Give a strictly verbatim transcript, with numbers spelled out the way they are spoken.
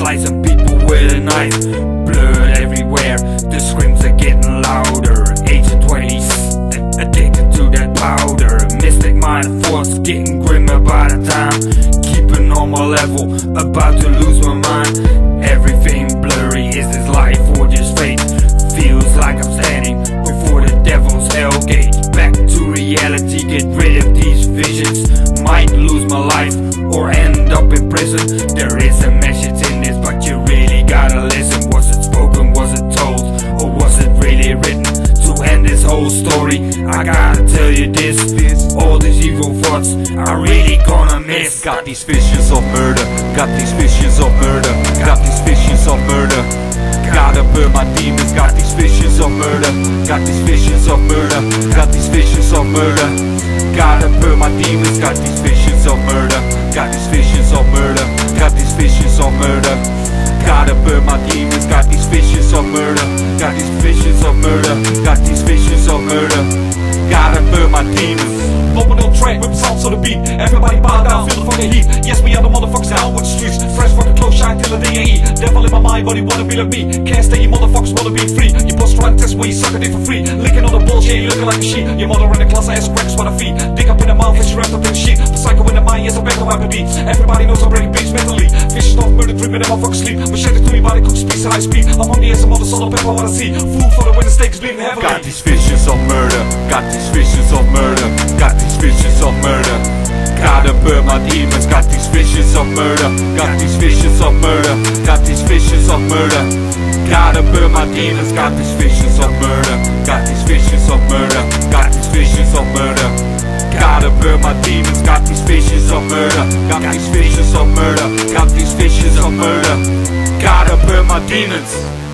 slicing people with a knife. Blood everywhere, the screams are getting louder. Agent twenties, addicted to that powder. Mystic mind force, getting grimmer by the time. Keeping on my level, about to lose my mind. Everything blurry, is this life or just fate? Feels like I'm standing before the devil's hell gate. Back to reality, get rid of these visions. Might lose my life or end up in prison. There is a message in this, but you really gotta listen. Was it spoken, was it told, or was it really written? To end this whole story, I gotta tell you this, this all these evil thoughts are really gonna miss. Got these visions of murder, got these visions of murder, got these visions of murder. Gotta burn my demons, got these visions of murder, got these visions of murder, got these visions of murder. Gotta burn my demons, got these visions of murder, got these visions of murder, got these visions of murder. Gotta burn my demons, got these visions of murder, got these visions of murder, got these visions of murder. Gotta burn my demons. Open on track with sounds on the beat. Everybody bow down, feel the fucking heat. Yes, we are the motherfuckers down with the streets. Fresh fucking clothes shine till the day I eat. Devil in my mind, but he wanna be like me. Can't stay, you motherfuckers wanna be free. You bust trying to test where you sucking it for free. Licking on the bullshit, you looking like a sheep. Your mother in the class, ass cracks by the feet. Dick up in the mouth, and she wrapped up in the sheet. The psycho in the mind, yes, I'm back on my beat. Everybody knows I'm breaking beats mentally. Vicious off, murder, dreaming in my fucking sleep. Machete to me, body cooks speaks at high speed. I'm on the ass, I'm on the salt of pepper, I wanna see. Food for the winter steak is bleeding heavily. Got these visions of murder, got these visions of murder, got these visions of murder. Gotta burn my demons, got these visions of murder, got these visions of murder, got these visions of murder. Gotta burn my demons, got these visions of murder, got these visions of murder, got these visions of murder. Gotta burn my demons, got these visions of murder, got these visions of murder, got these visions of murder. Gotta burn my demons.